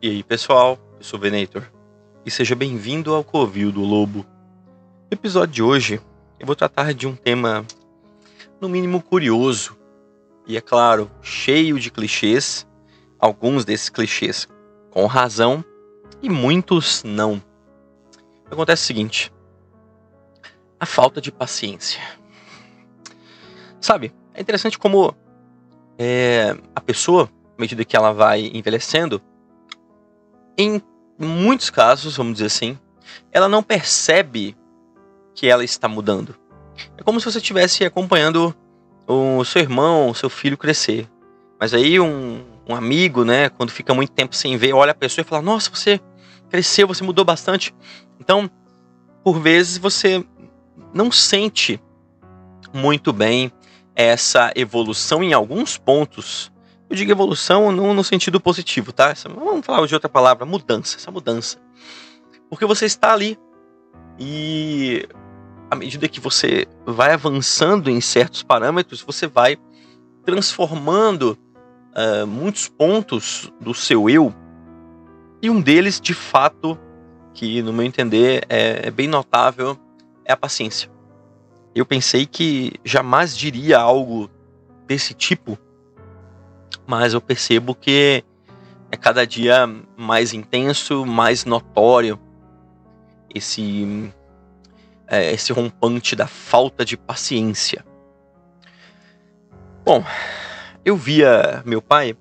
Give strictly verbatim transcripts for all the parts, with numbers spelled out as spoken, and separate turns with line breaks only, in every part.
E aí pessoal, eu sou o Venator e seja bem-vindo ao Covil do Lobo. No episódio de hoje eu vou tratar de um tema no mínimo curioso e, é claro, cheio de clichês, alguns desses clichês com razão e muitos não. Acontece o seguinte: a falta de paciência. Sabe, é interessante como é, a pessoa, à medida que ela vai envelhecendo, em muitos casos, vamos dizer assim, ela não percebe que ela está mudando. É como se você estivesse acompanhando o seu irmão, o seu filho crescer. Mas aí um, um amigo, né, quando fica muito tempo sem ver, olha a pessoa e fala: nossa, você cresceu, você mudou bastante. Então, por vezes, você não sente muito bem essa evolução em alguns pontos. Eu digo evolução não no sentido positivo, tá? Vamos falar de outra palavra, mudança, essa mudança. Porque você está ali e à medida que você vai avançando em certos parâmetros, você vai transformando uh, muitos pontos do seu eu. E um deles, de fato, que no meu entender é, é bem notável, é a paciência. Eu pensei que jamais diria algo desse tipo, mas eu percebo que é cada dia mais intenso, mais notório esse, é, esse rompante da falta de paciência. Bom, eu via meu pai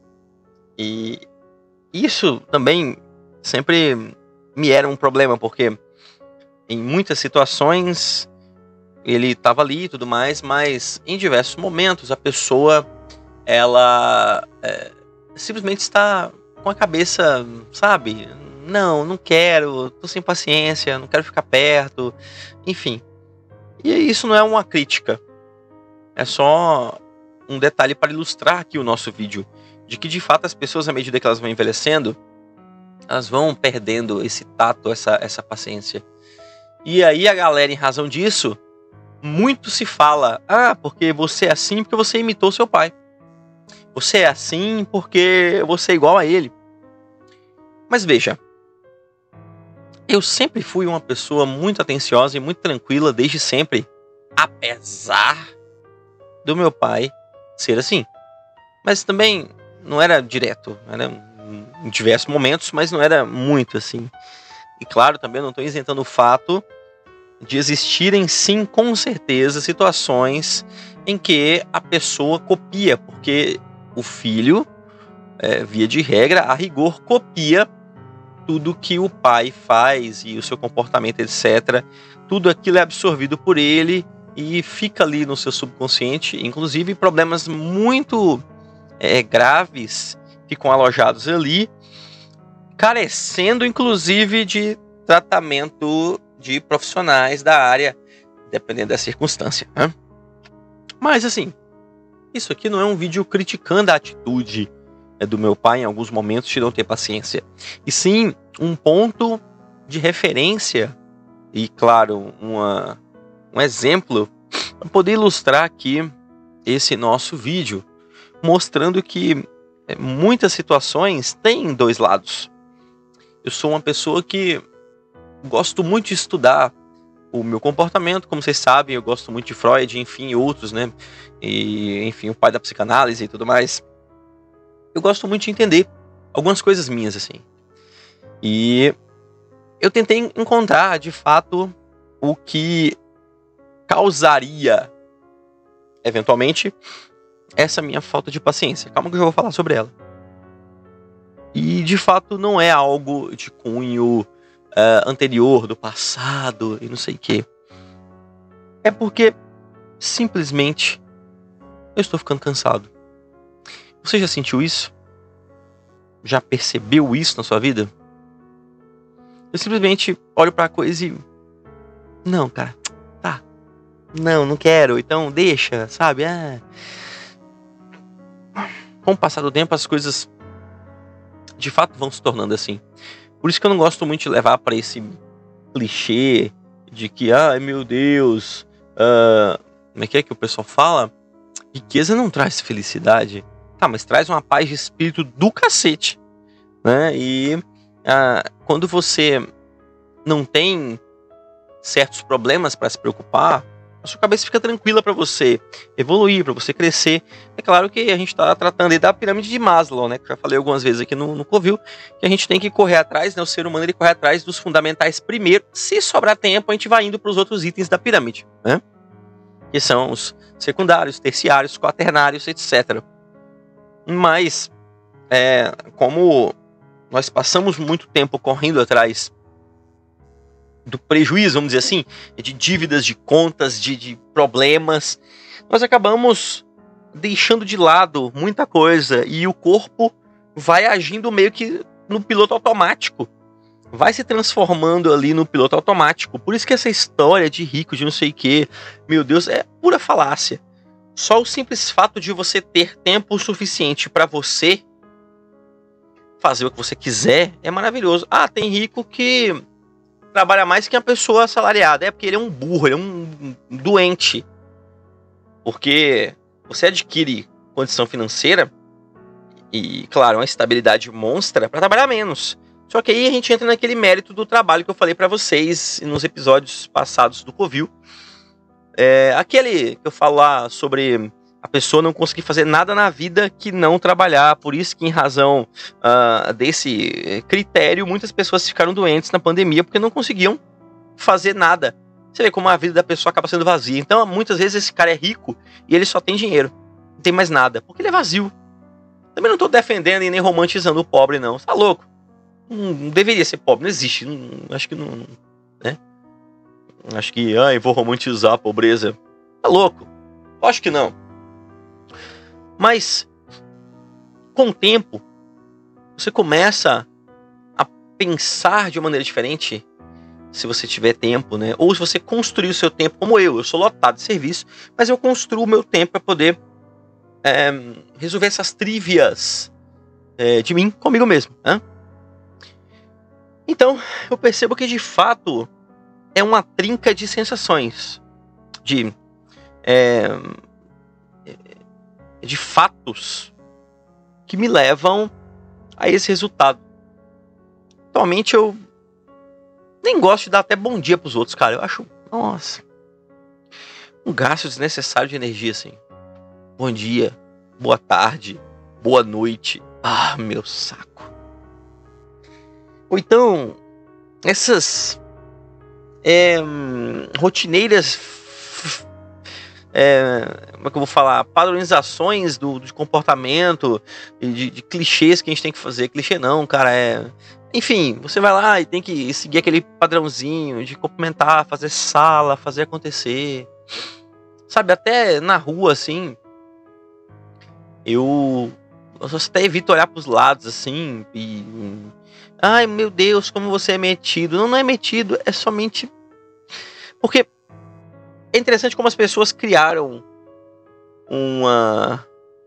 e isso também sempre me era um problema, porque em muitas situações ele estava ali e tudo mais, mas em diversos momentos a pessoa ela é, simplesmente está com a cabeça, sabe? Não, não quero, tô sem paciência, não quero ficar perto, enfim. E isso não é uma crítica, é só um detalhe para ilustrar aqui o nosso vídeo, de que de fato as pessoas, à medida que elas vão envelhecendo, elas vão perdendo esse tato, essa, essa paciência. E aí a galera, em razão disso, muito se fala: ah, porque você é assim porque você imitou seu pai. Você é assim porque você é igual a ele. Mas veja, eu sempre fui uma pessoa muito atenciosa e muito tranquila desde sempre, apesar do meu pai ser assim. Mas também não era direto, era em diversos momentos, mas não era muito assim. E claro, também não estou isentando o fato de existirem sim, com certeza, situações em que a pessoa copia, porque o filho, é, via de regra, a rigor, copia tudo que o pai faz e o seu comportamento, etcétera. Tudo aquilo é absorvido por ele e fica ali no seu subconsciente. Inclusive, problemas muito é, graves ficam alojados ali, carecendo, inclusive, de tratamento de profissionais da área, dependendo da circunstância, né? Mas assim, isso aqui não é um vídeo criticando a atitude é, do meu pai em alguns momentos de não ter paciência, e sim um ponto de referência e, claro, uma, um exemplo para poder ilustrar aqui esse nosso vídeo, mostrando que é, muitas situações têm dois lados. Eu sou uma pessoa que gosto muito de estudar o meu comportamento, como vocês sabem, eu gosto muito de Freud, enfim, outros, né? E, enfim, o pai da psicanálise e tudo mais. Eu gosto muito de entender algumas coisas minhas, assim. E eu tentei encontrar, de fato, o que causaria, eventualmente, essa minha falta de paciência. Calma que eu já vou falar sobre ela. E, de fato, não é algo de cunho Uh, anterior, do passado e não sei o que. É porque simplesmente eu estou ficando cansado. Você já sentiu isso? Já percebeu isso na sua vida? Eu simplesmente olho para a coisa e não, cara, tá, não, não quero, então deixa, sabe? Ah. Com o passar do tempo as coisas de fato vão se tornando assim. Por isso que eu não gosto muito de levar para esse clichê de que, ai meu Deus, uh, como é que é que o pessoal fala? Riqueza não traz felicidade. Tá, mas traz uma paz de espírito do cacete. né? E ah, quando você não tem certos problemas para se preocupar, a sua cabeça fica tranquila para você evoluir, para você crescer. É claro que a gente está tratando aí da pirâmide de Maslow, né? Que eu já falei algumas vezes aqui no, no Covil, que a gente tem que correr atrás, né? O ser humano ele corre atrás dos fundamentais primeiro. Se sobrar tempo, a gente vai indo para os outros itens da pirâmide, né? Que são os secundários, terciários, quaternários, etcétera. Mas, é, como nós passamos muito tempo correndo atrás do prejuízo, vamos dizer assim, de dívidas, de contas, de, de problemas, nós acabamos deixando de lado muita coisa e o corpo vai agindo meio que no piloto automático, vai se transformando ali no piloto automático. Por isso que essa história de rico, de não sei o que, meu Deus, é pura falácia. Só o simples fato de você ter tempo suficiente para você fazer o que você quiser é maravilhoso. Ah, tem rico que trabalha mais que uma pessoa assalariada. É porque ele é um burro, ele é um doente. Porque você adquire condição financeira e, claro, uma estabilidade monstra para trabalhar menos. Só que aí a gente entra naquele mérito do trabalho que eu falei para vocês nos episódios passados do Covil. É, aquele que eu falo lá sobre a pessoa não conseguir fazer nada na vida que não trabalhar. Por isso que, em razão uh, desse critério, muitas pessoas ficaram doentes na pandemia porque não conseguiam fazer nada. Você vê como a vida da pessoa acaba sendo vazia. Então, muitas vezes esse cara é rico e ele só tem dinheiro. Não tem mais nada, porque ele é vazio. Também não tô defendendo e nem romantizando o pobre, não. Você tá louco? Não, não deveria ser pobre, não existe. Não, acho que não... né? Acho que, ai, vou romantizar a pobreza. Tá louco? Acho que não. Mas, com o tempo, você começa a pensar de uma maneira diferente, se você tiver tempo, né? Ou se você construir o seu tempo, como eu. Eu sou lotado de serviço, mas eu construo o meu tempo para poder é, resolver essas trívias é, de mim comigo mesmo, né? Então, eu percebo que, de fato, é uma trinca de sensações, de, é, de fatos que me levam a esse resultado. Atualmente eu nem gosto de dar até bom dia pros outros, cara. Eu acho, nossa, um gasto desnecessário de energia, assim. Bom dia, boa tarde, boa noite. Ah, meu saco. Ou então, essas É, rotineiras, é, como é que eu vou falar, padronizações do, de comportamento, de, de clichês que a gente tem que fazer. Clichê não, cara, é... Enfim, você vai lá e tem que seguir aquele padrãozinho de cumprimentar, fazer sala, fazer acontecer. Sabe, até na rua, assim, eu, eu até evito olhar pros lados, assim, e... Ai, meu Deus, como você é metido. Não, não é metido, é somente... Porque é interessante como as pessoas criaram uma...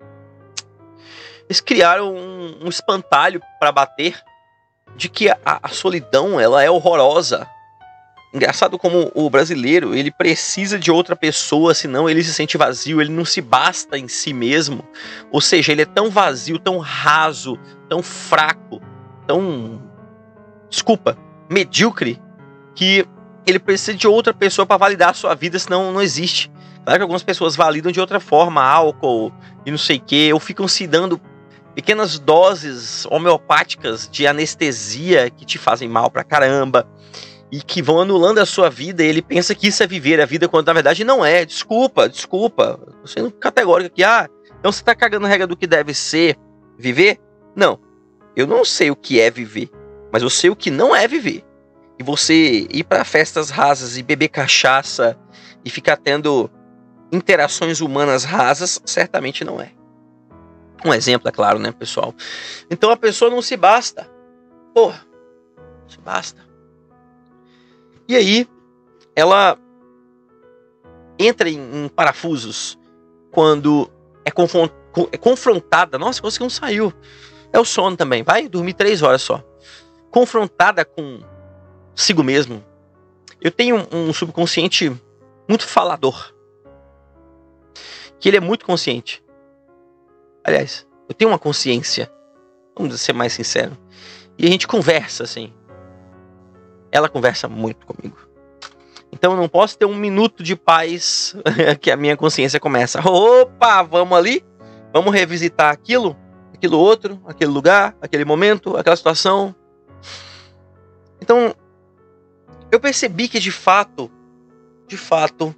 Eles criaram um, um espantalho para bater de que a, a solidão, ela é horrorosa. Engraçado como o brasileiro, ele precisa de outra pessoa, senão ele se sente vazio, ele não se basta em si mesmo. Ou seja, ele é tão vazio, tão raso, tão fraco, tão... Desculpa, medíocre, que ele precisa de outra pessoa para validar a sua vida, senão não existe. Claro que algumas pessoas validam de outra forma, álcool e não sei o que, ou ficam se dando pequenas doses homeopáticas de anestesia que te fazem mal pra caramba e que vão anulando a sua vida, e ele pensa que isso é viver a vida, quando na verdade não é. Desculpa, desculpa, tô sendo categórico aqui. Ah, então você tá cagando a regra do que deve ser viver? Não, eu não sei o que é viver, mas eu sei o que não é viver. E você ir para festas rasas e beber cachaça e ficar tendo interações humanas rasas, certamente não é. Um exemplo, é claro, né, pessoal? Então a pessoa não se basta. Porra, não se basta. E aí, ela entra em, em parafusos quando é, confron- é confrontada. Nossa, você não saiu. É o sono também. Vai dormir três horas só. Confrontada com consigo mesmo. Eu tenho um, um subconsciente muito falador. Que ele é muito consciente. Aliás, eu tenho uma consciência Vamos ser mais sinceros. E a gente conversa, assim. Ela conversa muito comigo. Então eu não posso ter um minuto de paz que a minha consciência começa. Opa, vamos ali? Vamos revisitar aquilo? Aquilo outro? Aquele lugar? Aquele momento? Aquela situação? Então, eu percebi que de fato, de fato,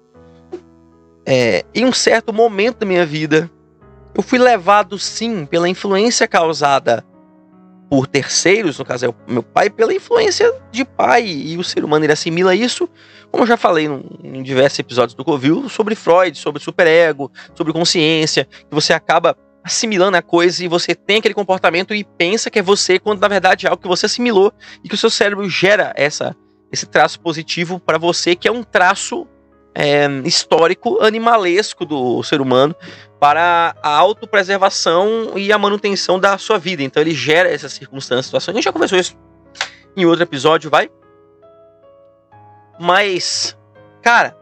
é, em um certo momento da minha vida, eu fui levado sim pela influência causada por terceiros, no caso é o meu pai, pela influência de pai, e o ser humano ele assimila isso, como eu já falei em diversos episódios do Covil, sobre Freud, sobre superego, sobre consciência, que você acaba assimilando a coisa e você tem aquele comportamento e pensa que é você, quando na verdade é algo que você assimilou e que o seu cérebro gera essa, esse traço positivo para você, que é um traço é, histórico, animalesco do ser humano, para a autopreservação e a manutenção da sua vida. Então ele gera essas circunstâncias, situações. A gente já conversou isso em outro episódio, vai? Mas, cara,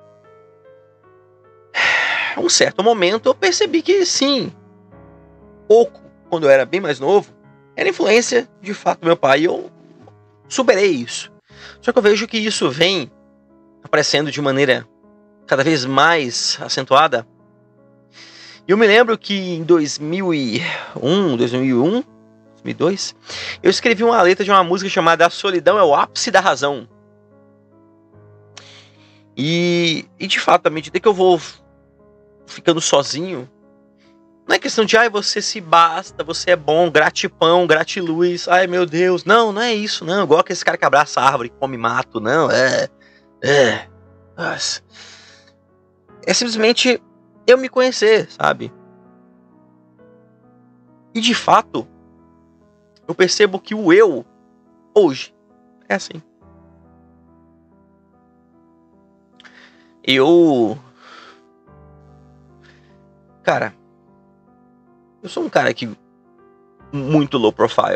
um certo momento eu percebi que sim, pouco, quando eu era bem mais novo, era influência de fato do meu pai, e eu superei isso. Só que eu vejo que isso vem aparecendo de maneira cada vez mais acentuada. E eu me lembro que em dois mil e um, dois mil e um, dois mil e dois, eu escrevi uma letra de uma música chamada A Solidão é o Ápice da Razão. E, e de fato, à medida que eu vou ficando sozinho, não é questão de, ai, você se basta, você é bom, gratipão, gratiluz, ai meu Deus. Não, não é isso, não. Igual aquele cara que abraça a árvore, come mato, não. É, é, nossa. É simplesmente eu me conhecer, sabe? E de fato, eu percebo que o eu, hoje, é assim. Eu... Cara, eu sou um cara que... muito low profile.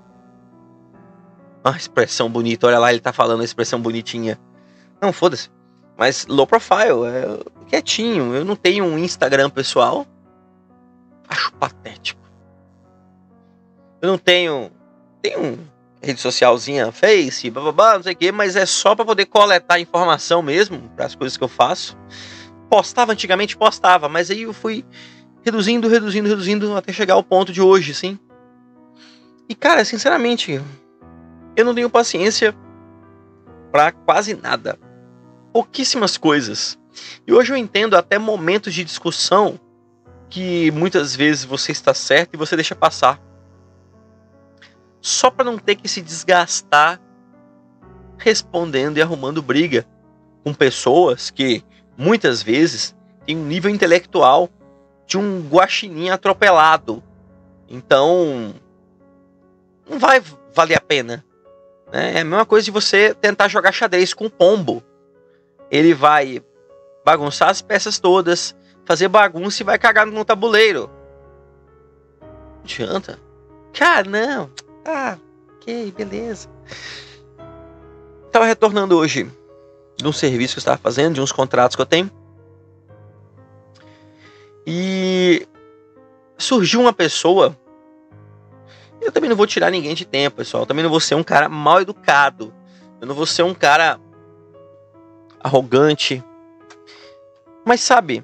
Uma expressão bonita, olha lá, ele tá falando a expressão bonitinha. Não, foda-se. Mas low profile, é quietinho. Eu não tenho um Instagram pessoal. Acho patético. Eu não tenho... Tenho rede socialzinha, Face, bababá, não sei o que, mas é só pra poder coletar informação mesmo, para as coisas que eu faço. Postava antigamente, postava, mas aí eu fui reduzindo, reduzindo, reduzindo, até chegar ao ponto de hoje, sim. E cara, sinceramente, eu não tenho paciência pra quase nada. Pouquíssimas coisas. E hoje eu entendo até momentos de discussão que muitas vezes você está certo e você deixa passar. Só para não ter que se desgastar respondendo e arrumando briga com pessoas que muitas vezes têm um nível intelectual de um guaxinim atropelado. Então não vai valer a pena, né? É a mesma coisa de você tentar jogar xadrez com um pombo. Ele vai bagunçar as peças todas, fazer bagunça e vai cagar no tabuleiro. Não adianta. Cara, não. Ah, ok, beleza. Estava retornando hoje de um serviço que eu estava fazendo, de uns contratos que eu tenho. E surgiu uma pessoa. Eu também não vou tirar ninguém de tempo, pessoal. Eu também não vou ser um cara mal educado. Eu não vou ser um cara arrogante. Mas sabe,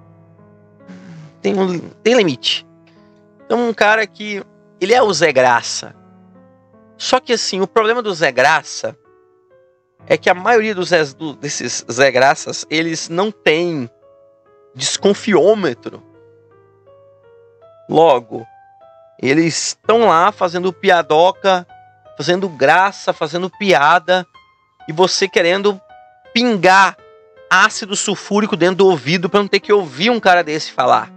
tem, um, tem limite. Então um cara que ele é o Zé Graça. Só que assim, o problema do Zé Graça é que a maioria dos Zé, do, desses Zé Graças, eles não têm desconfiômetro. Logo, eles estão lá fazendo piadoca, fazendo graça, fazendo piada, e você querendo pingar ácido sulfúrico dentro do ouvido para não ter que ouvir um cara desse falar.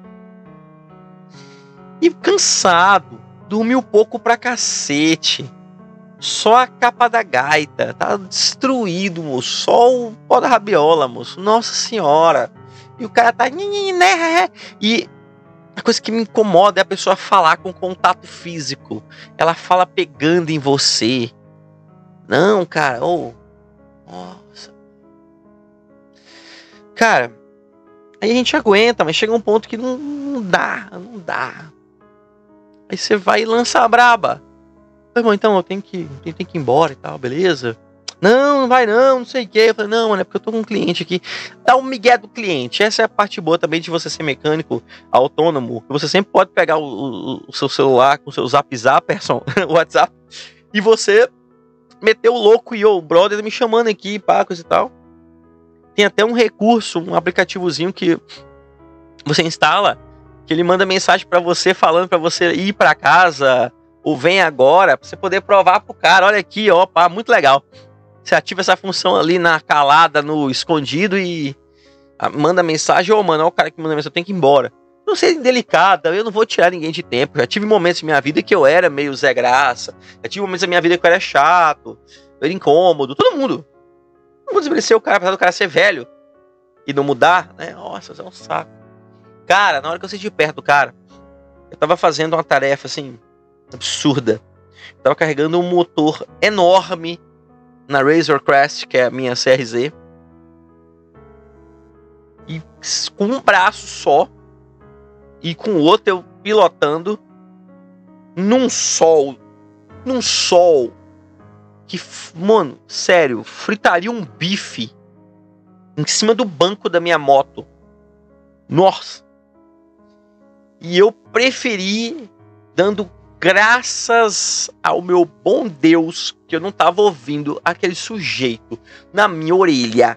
E cansado, dormiu pouco pra cacete. Só a capa da gaita, tá destruído, moço. Só o pó da rabiola, moço. Nossa senhora. E o cara tá... E a coisa que me incomoda é a pessoa falar com contato físico. Ela fala pegando em você. Não, cara. Oh. Nossa. Cara, aí a gente aguenta, mas chega um ponto que não, não dá, não dá. Aí você vai e lança a braba. Falei, bom, então eu tenho que, tenho, tenho que ir embora e tal, beleza? Não, não vai não, não sei o que. Eu falei, não, mano, é porque eu tô com um cliente aqui. Dá um migué do cliente. Essa é a parte boa também de você ser mecânico autônomo. Você sempre pode pegar o, o, o seu celular com o seu zap zapperson, o WhatsApp, e você meter o louco e o brother me chamando aqui, pá, coisa e tal. Tem até um recurso, um aplicativozinho que você instala, que ele manda mensagem pra você falando pra você ir pra casa ou vem agora, pra você poder provar pro cara, olha aqui, ó, pá, muito legal. Você ativa essa função ali na calada, no escondido e manda mensagem, ô oh, mano, olha o cara que manda mensagem, eu tenho que ir embora. Não sei, delicada, eu não vou tirar ninguém de tempo. Já tive momentos na minha vida que eu era meio Zé Graça, já tive momentos na minha vida que eu era chato, eu era incômodo, todo mundo. Não vou desmerecer o cara, apesar do cara ser velho e não mudar, né? Nossa, isso é um saco. Cara, na hora que eu senti perto do cara, eu tava fazendo uma tarefa assim, absurda. Eu tava carregando um motor enorme na Razor Crest, que é a minha C R Z, e com um braço só e com o outro eu pilotando num sol, num sol que, mano, sério, fritaria um bife em cima do banco da minha moto. Nossa! E eu preferi, dando graças ao meu bom Deus, que eu não tava ouvindo aquele sujeito na minha orelha.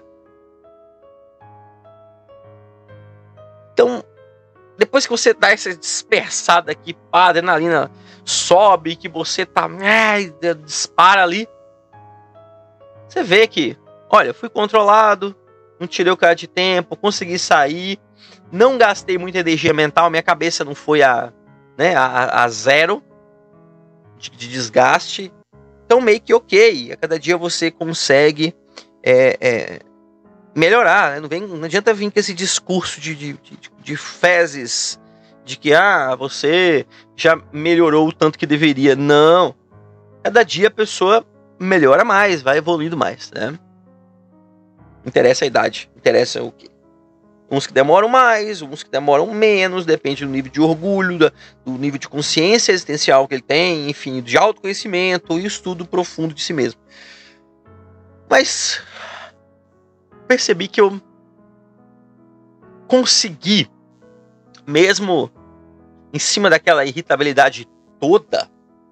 Então, depois que você dá essa dispersada aqui, pá, a adrenalina sobe, que você tá, ai, dispara ali, você vê que, olha, eu fui controlado, não tirei o cara de tempo, consegui sair, não gastei muita energia mental, minha cabeça não foi a, né, a, a zero de, de desgaste. Então meio que ok, a cada dia você consegue é, é, melhorar, né? Não, vem, não adianta vir com esse discurso de, de, de, de fezes, de que ah, você já melhorou o tanto que deveria. Não, cada dia a pessoa melhora mais, vai evoluindo mais, né? Interessa a idade, interessa o quê? Uns que demoram mais, uns que demoram menos, depende do nível de orgulho, do nível de consciência existencial que ele tem, enfim, de autoconhecimento e estudo profundo de si mesmo. Mas percebi que eu consegui, mesmo em cima daquela irritabilidade toda,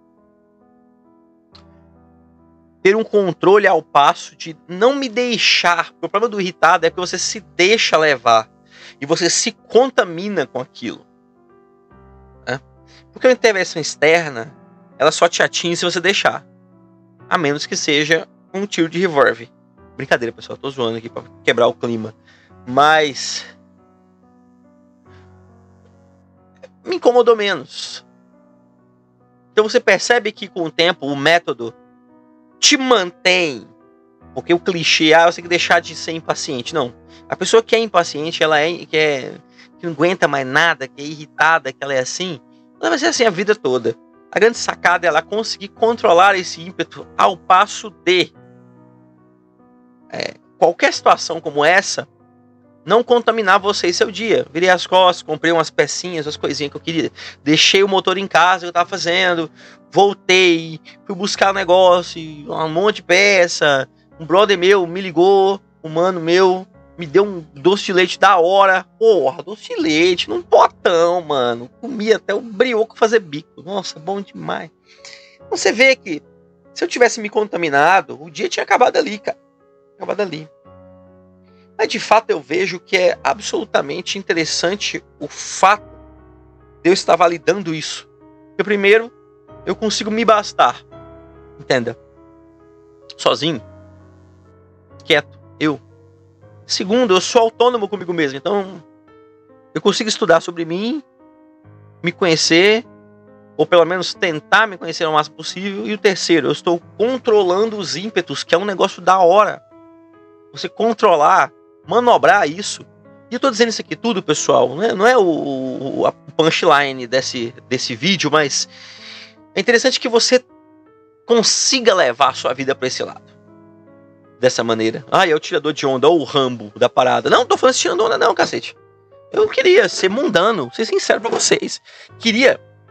ter um controle ao passo de não me deixar. O problema do irritado é que você se deixa levar e você se contamina com aquilo, né? Porque a intervenção externa, ela só te atinge se você deixar, a menos que seja um tiro de revólver. Brincadeira, pessoal, tô zoando aqui pra quebrar o clima, mas me incomodou menos. Então você percebe que com o tempo o método te mantém, porque o clichê, ah, você tem que deixar de ser impaciente. Não, a pessoa que é impaciente, ela é, que, é, que não aguenta mais nada, que é irritada, que ela é assim, ela vai ser assim a vida toda. A grande sacada é ela conseguir controlar esse ímpeto ao passo de é, qualquer situação como essa não contaminar você e seu dia. Virei as costas, comprei umas pecinhas, umas coisinhas que eu queria, deixei o motor em casa que eu tava fazendo, voltei, fui buscar o negócio, um monte de peça. Um brother meu me ligou, um mano meu me deu um doce de leite da hora. Porra, doce de leite num potão, mano. Comi até o brioco fazer bico. Nossa, bom demais. Então você vê que se eu tivesse me contaminado, o dia tinha acabado ali, cara. Acabado ali. Mas de fato eu vejo que é absolutamente interessante o fato de eu estar validando isso. Porque primeiro, eu consigo me bastar. Entenda? Sozinho. Quieto. Eu. Segundo, eu sou autônomo comigo mesmo. Então, eu consigo estudar sobre mim, me conhecer, ou pelo menos tentar me conhecer o máximo possível. E o terceiro, eu estou controlando os ímpetos, que é um negócio da hora. Você controlar, manobrar isso. E eu tô dizendo isso aqui tudo, pessoal, não é, não é o, o a punchline desse, desse vídeo, mas é interessante que você consiga levar a sua vida para esse lado. Dessa maneira. Ah, é o tirador de onda, ou o Rambo da parada. Não, não tô falando de tirando onda não, cacete. Eu queria ser mundano, ser sincero pra vocês. Queria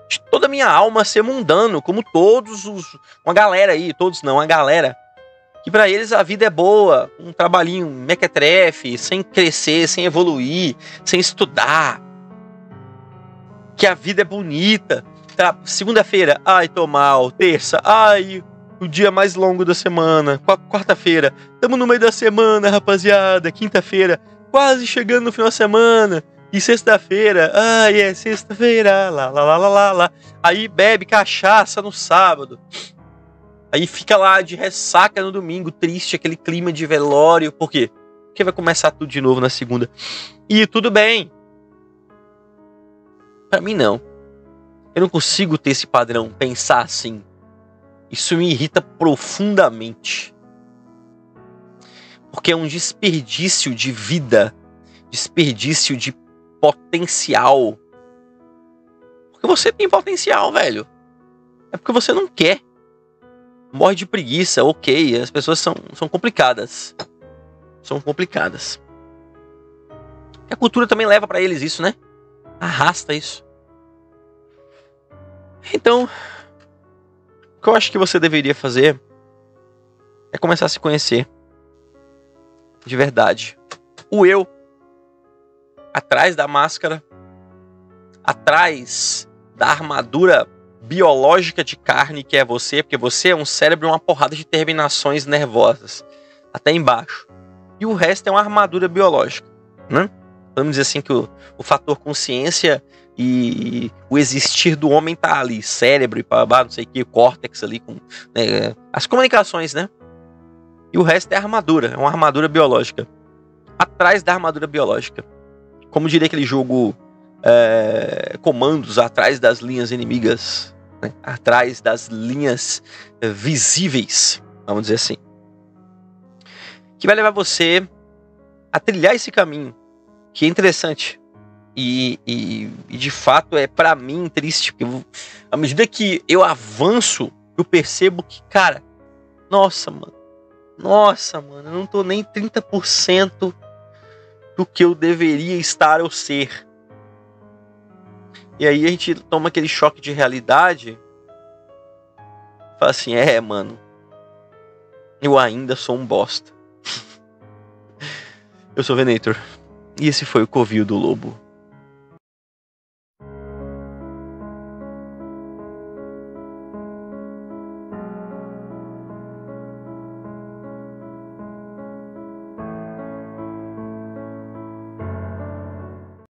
de toda a minha alma ser mundano, como todos os... Uma galera aí, todos não, uma galera. Que pra eles a vida é boa, um trabalhinho mequetrefe, sem crescer, sem evoluir, sem estudar. Que a vida é bonita. Tá, segunda-feira, ai, tô mal. Terça, ai, o dia mais longo da semana. Quarta-feira, tamo no meio da semana, rapaziada. Quinta-feira, quase chegando no final da semana. E sexta-feira, ai, é sexta-feira, lá, lá, lá, lá, lá, lá. Aí bebe cachaça no sábado. Aí fica lá de ressaca no domingo, triste, aquele clima de velório. Por quê? Porque vai começar tudo de novo na segunda. E tudo bem. Pra mim, não. Eu não consigo ter esse padrão, pensar assim. Isso me irrita profundamente. Porque é um desperdício de vida. Desperdício de potencial. Porque você tem potencial, velho. É porque você não quer. Morre de preguiça, ok. As pessoas são, são complicadas. São complicadas. E a cultura também leva pra eles isso, né? Arrasta isso. Então, o que eu acho que você deveria fazer é começar a se conhecer. De verdade. O eu. Atrás da máscara. Atrás da armadura biológica de carne que é você, porque você é um cérebro e uma porrada de terminações nervosas até embaixo, e o resto é uma armadura biológica, né? Vamos dizer assim que o, o fator consciência e, e o existir do homem tá ali, cérebro e pá, não sei o que, córtex ali com, né, as comunicações, né? E o resto é armadura, é uma armadura biológica. Atrás da armadura biológica, como diria aquele jogo É, comandos, atrás das linhas inimigas, né? Atrás das linhas visíveis, vamos dizer assim, que vai levar você a trilhar esse caminho, que é interessante e, e, e de fato é pra mim triste, porque eu, à medida que eu avanço, eu percebo que, cara, nossa, mano, nossa, mano, eu não tô nem trinta por cento do que eu deveria estar ou ser. E aí a gente toma aquele choque de realidade. Fala assim, é, mano. Eu ainda sou um bosta. Eu sou o Venator. E esse foi o Covil do Lobo.